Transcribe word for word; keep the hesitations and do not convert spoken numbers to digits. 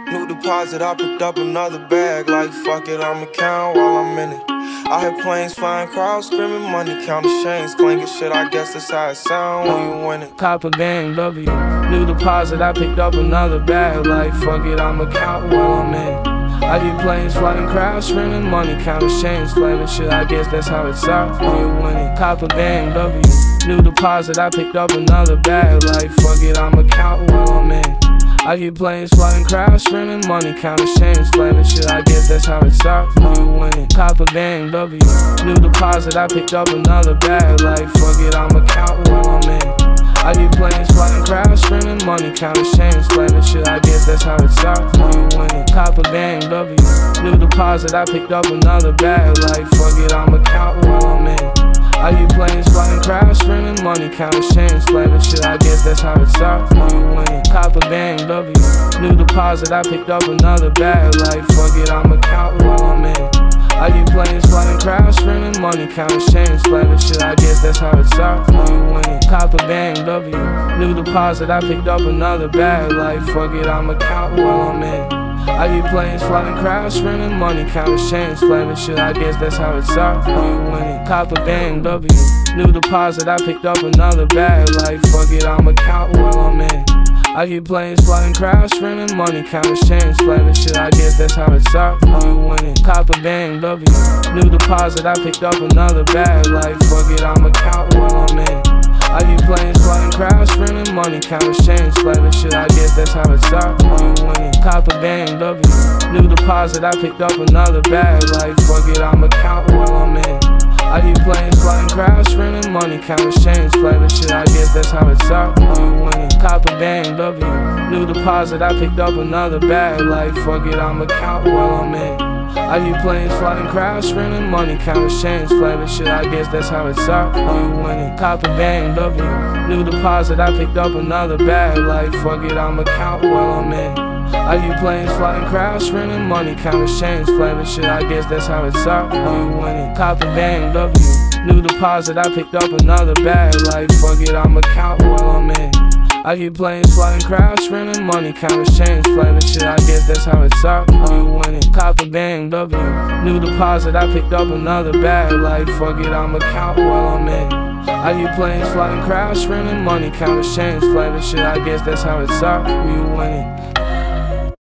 New deposit, I picked up another bag. Like fuck it, I'ma count while I'm in it. I hear planes flying, crowds screaming, money counting chains clanking shit. I guess that's how it sound when you win it. Cop a gang, W. New deposit, I picked up another bag. Like fuck it, I'ma count while I'm in. I hear planes flying, crowds screaming, money counting chains flaming shit. I guess that's how it sounds when you win it. Cop a gang, W. New deposit, I picked up another bag. Like fuck it, I'ma count while I'm in. I hear planes flying, crowds screaming, money counting chains flaming shit. I guess that's how it sounds when you win it. Cop a gang, W. New deposit, I picked up another bag. Like fuck it, I'ma count while I'm in. I hear planes flying, crowds screaming, money counting chains flaming shit. I guess that's how it sounds when you win it. Cop a gang, W. New deposit, I picked up another bag. Like fuck it, I'ma count while I'm in. I hear planes flying, crowds screaming, money counting chains flaming shit. I guess that's how it sounds when you win it. Cop a gang, W. New deposit, I picked up another bag. Like fuck it, I'ma count while I'm in. I hear planes flying, crowds screaming, money counting chains flaming shit. I guess that's how it sounds when you win it. Cop a gang, W. New deposit, I picked up another bag. Like fuck it, I'ma count while I'm in. I hear planes flying, crowds screaming, money counting chains flaming shit. I guess that's how it sounds when you win it. Cop a gang, W. New deposit, I picked up another bag. Like fuck it, I'ma count while I'm in. I hear planes flying, crowds screaming, money counting chains flaming shit. I guess that's how it sounds when you win it. Cop a gang, W. New deposit, I picked up another bag. Like fuck it, I'ma count while I'm in. I hear planes flying, crowds screaming, money counting chains flaming shit. I guess that's how it sounds when you win it. Cop a gang, W. New deposit, I picked up another bag. Like fuck it, I'ma count while I'm in. I hear planes flying, crowds screaming, money counting chains flaming shit. I guess that's how it sounds when you win it. Cop a gang, W. New deposit, I picked up another bag. Like fuck it, I'ma count while I'm in. I hear planes flying, crowds screaming, money counting chains flaming shit. I guess that's how it sounds when you win it. Cop a gang, W. New deposit, I picked up another bag. Like fuck it, I'ma count while I'm in. I hear planes flying, crowds screaming, money counting chains flaming shit. I guess that's how it sounds when you win it. Cop a gang, W. New deposit, I picked up another bag. Like fuck it, I'ma count while I'm in. I hear planes flying, crowds screaming, money counting chains flaming shit. I guess that's how it sounds when you win it. Cop a gang, W. New deposit, I picked up another bag. Like fuck it, I'ma count while I'm in. I hear planes flying, crowds screaming, money counting chains flaming shit. I guess that's how it sounds when you win it.